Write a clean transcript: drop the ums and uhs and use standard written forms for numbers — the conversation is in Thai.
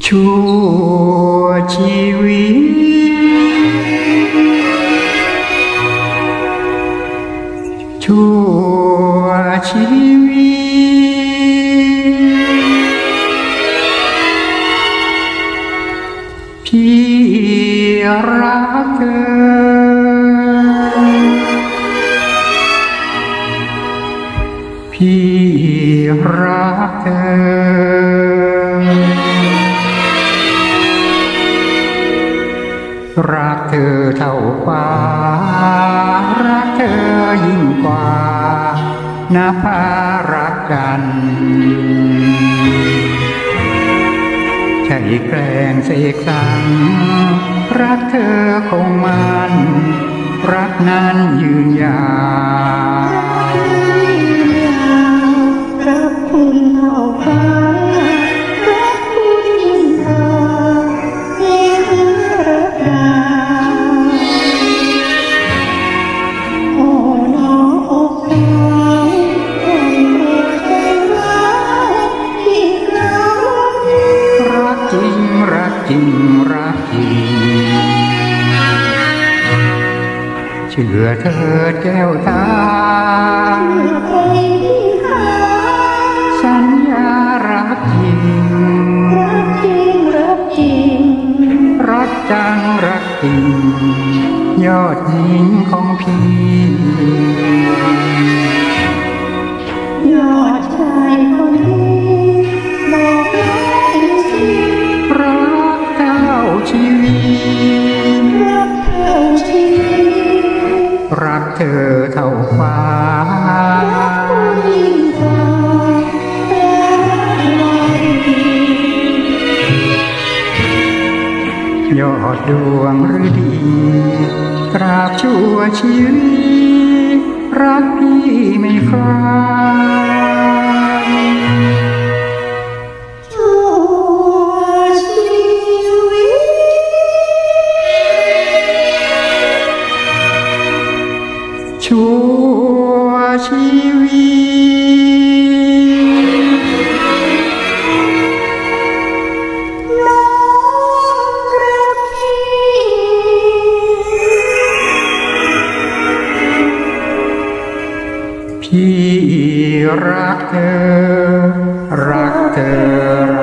ชั่วชีวิตชั่วชีวิตพี่รักเธอพี่รักเธอรักเธอเท่าฟ้ารักเธอยิ่งกว่าณภารักกันใช่แกล้งเสกสรรรักเธอคงมันรักนั้นยืนยาวรักคุณเท่าฟ้ารักคุณยิ่งกว่ารักดาวโอ้น้องอกสาวคนโปรดใจรักอีกครั้งรักจริงรักจริงรักจริงเชื่อเธอแก้วตาสัญญารักจริงรักจริงรักจริงรักจังรักจริงยอดหญิงของพี่ยอดชายคนนี้บอกรักจริงรักเท่าชีวิตรักเท่าชีวิตรักเธอเท่าฟ้ารักผู้ยิ่งกว่ารักยอดดวงฤดีตราบชั่วชีวิตรักพี่ไม่คลายชั่วชีวิตชั่วชีวิตน้องรักพี่รักเธอรักเธอ